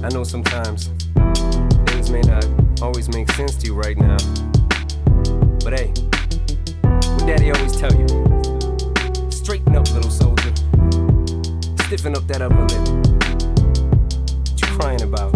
I know sometimes things may not always make sense to you right now, but hey, what Daddy always tell you, straighten up, little soldier, stiffen up that upper lip. What you crying about?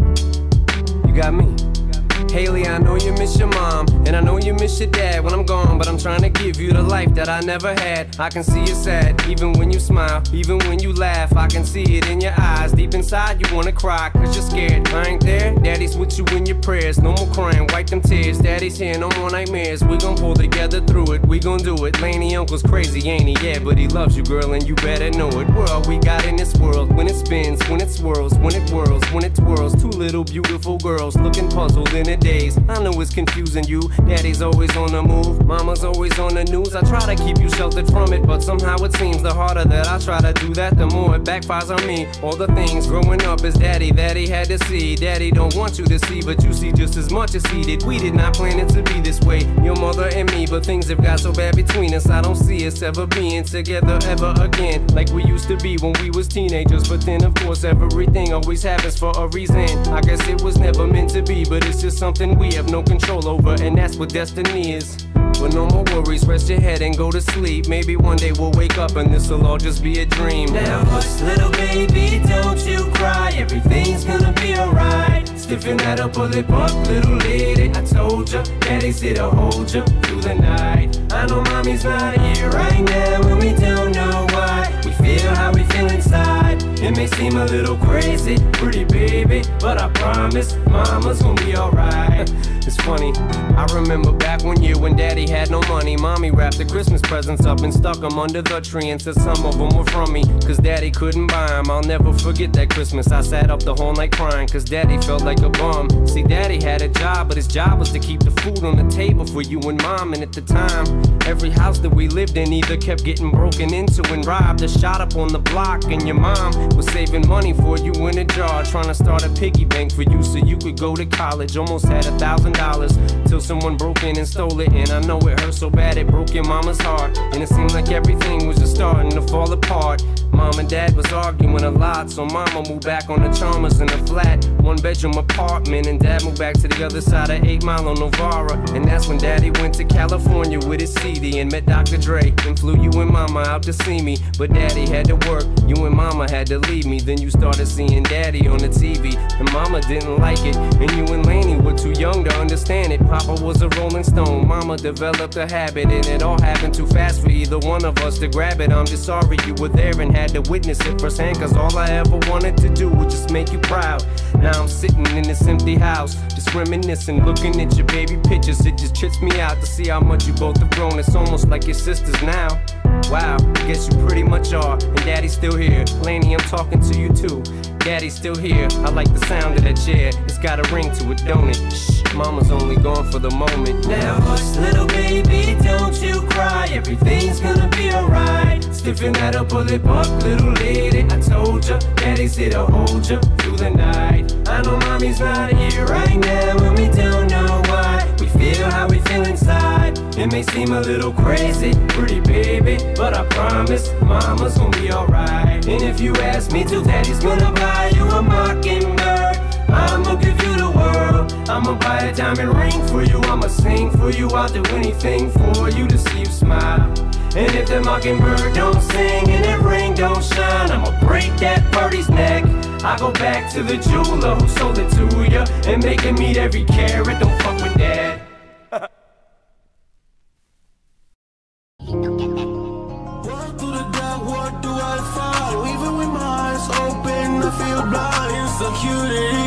You got me. Haley, I know you miss your mom, and I know you miss your dad when I'm gone, but I'm trying to give you the life that I never had. I can see you sad, even when you smile, even when you laugh. I can see it in your eyes, deep inside you wanna cry, cause you're scared. I ain't there, Daddy's with you in your prayers. No more crying, wipe them tears. Daddy's here, no more nightmares. We gon' pull together through it, we gon' do it. Laney uncle's crazy, ain't he? Yeah, but he loves you, girl, and you better know it. We're all we got in this world, when it spins, when it swirls, when it whirls, when it twirls. Two little beautiful girls looking puzzled in a daze. I know it's confusing you. Daddy's always on the move, mama's always on the news. I try to keep you sheltered from it, but somehow it seems the harder that I try to do that, the more it backfires on me. All the things growing up as daddy that he had to see. Daddy don't want you to see, but you see just as much as he did. We did not plan it to be this way, your mother and me, but things have got so bad between us. I don't see us ever being together ever again, like we used to be when we was teenagers. But then of course everything always happens for a reason. I guess it was never meant to be, but it's just something we have no control over, and that's what destiny is. But no more worries, rest your head and go to sleep. Maybe one day we'll wake up and this'll all just be a dream. Now hush, little baby, don't you cry. Everything's gonna be alright. Stiffen that upper lip up, little lady. I told ya, Daddy's here to hold ya through the night. I know mommy's not here right now, and we don't know why. We feel how we feel inside. It may seem a little crazy, pretty baby, but I promise mama's gonna be alright. It's funny, I remember back one year when Daddy had no money. Mommy wrapped the Christmas presents up and stuck them under the tree and said some of them were from me, cause Daddy couldn't buy them. I'll never forget that Christmas. I sat up the whole night crying, cause Daddy felt like a bum. See, Daddy had a job, but his job was to keep the food on the table for you and Mom. And at the time, every house that we lived in either kept getting broken into and robbed or shot up on the block. And your mom was saving money for you in a jar, trying to start a piggy bank for you so you could go to college. Almost had $1,000 till someone broke in and stole it. And I know it hurt so bad it broke your mama's heart, and it seemed like everything was just starting to fall apart. Mom and Dad was arguing a lot, so Mama moved back on the Chalmers in a flat, one-bedroom apartment, and Dad moved back to the other side of 8 Mile on Novara. And that's when Daddy went to California with his CD and met Dr. Dre, and flew you and Mama out to see me. But Daddy had to work, you and Mama had to leave me. Then you started seeing Daddy on the TV, and Mama didn't like it, and you and Laney were too young to understand it. Papa was a Rolling Stone, Mama developed a habit, and it all happened too fast for either one of us to grab it. I'm just sorry you were there and had to witness it firsthand, cause all I ever wanted to do was just make you proud. Now I'm sitting in this empty house, just reminiscing, looking at your baby pictures. It just trips me out to see how much you both have grown. It's almost like your sisters now. Wow, I guess you pretty much are, and Daddy's still here. Laney, I'm talking to you too. Daddy's still here, I like the sound of that chair. It's got a ring to it, don't it? Shh, Mama's only gone for the moment. Now hush, little baby, don't you cry. Everything's gonna be alright. Stiffen that upper lip up, little lady. I told ya, Daddy's here to hold ya through the night. I know Mommy's not here right now, and we don't know why. We feel how we feel inside. It may seem a little crazy, pretty baby, but I promise Mama's gonna be alright. And if you ask me to, Daddy's gonna buy you a mockingbird. I'ma give you the world. I'ma buy a diamond ring for you. I'ma sing for you. I'll do anything for you to see you smile. And if the mockingbird don't sing and that ring don't shine, I'ma break that birdie's neck. I go back to the jeweler who sold it to ya and make him meet every carat. Don't fuck with that. Walk through the dark, what do I find? Even with my eyes open, I feel blind. Insecurity